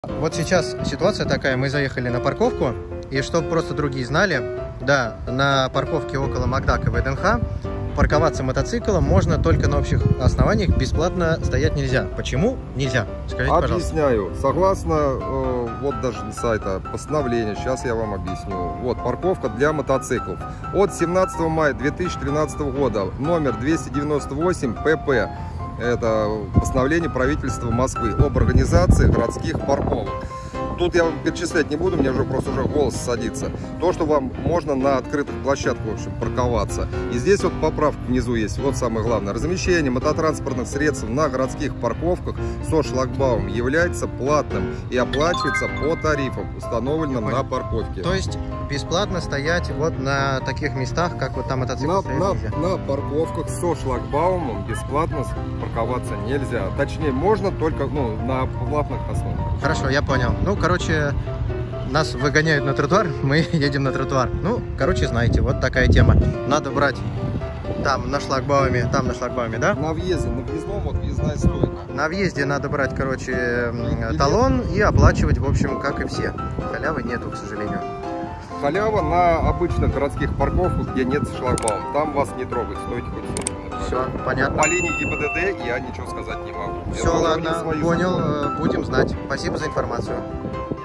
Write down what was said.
Вот сейчас ситуация такая, мы заехали на парковку, и чтобы просто другие знали, да, на парковке около Макдака ВДНХ парковаться мотоциклом можно только на общих основаниях, бесплатно стоять нельзя. Почему нельзя? Скажите, пожалуйста. Объясняю. Согласно, вот даже сайта постановления, сейчас я вам объясню. Вот, парковка для мотоциклов. От 17 мая 2013 года, номер 298 ПП. Это постановление правительства Москвы об организации городских парковок. Тут я вам перечислять не буду, мне уже просто голос садится. То, что вам можно на открытых площадках, в общем, парковаться. И здесь вот поправка внизу есть, вот самое главное. Размещение мототранспортных средств на городских парковках со шлагбаумом является платным и оплачивается по тарифам, установленным на парковке. То есть бесплатно стоять вот на таких местах, как вот там мотоцикл стоит? На парковках со шлагбаумом бесплатно парковаться нельзя. Точнее, можно только на платных основах. Хорошо, я понял. Ну, короче, нас выгоняют на тротуар, мы едем на тротуар. Ну, короче, знаете, вот такая тема. Надо брать там на шлагбауме, да? На въезде, на въездном, вот въездная стойка. На въезде надо брать, короче, талон и оплачивать, в общем, как и все. Халявы нету, к сожалению. Халява на обычных городских парковках, где нет шлагбаума. Там вас не трогают, стойте хоть. Все, понятно. По линии ГИБДД я ничего сказать не могу. Все, ладно, понял, будем знать. Спасибо за информацию.